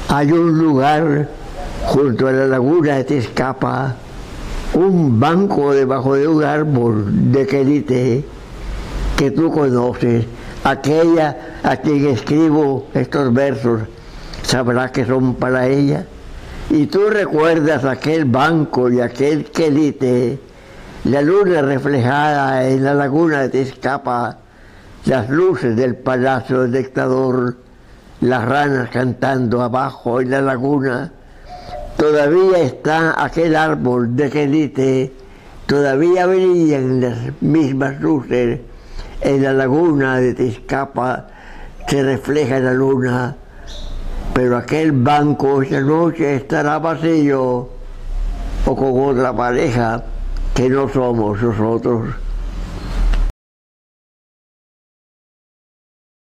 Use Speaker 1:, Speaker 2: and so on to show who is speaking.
Speaker 1: Hay un lugar junto a la laguna de Tezcapa, un banco debajo de un árbol de quelite que tú conoces. Aquella a quien escribo estos versos sabrá que son para ella. Y tú recuerdas aquel banco y aquel quelite, la luna reflejada en la laguna de Tezcapa, las luces del palacio del dictador, las ranas cantando abajo en la laguna. Todavía está aquel árbol de quelite, todavía brillan las mismas luces. En la laguna de Tezcapa se refleja la luna, pero aquel banco esa noche estará vacío o con otra pareja que no somos nosotros.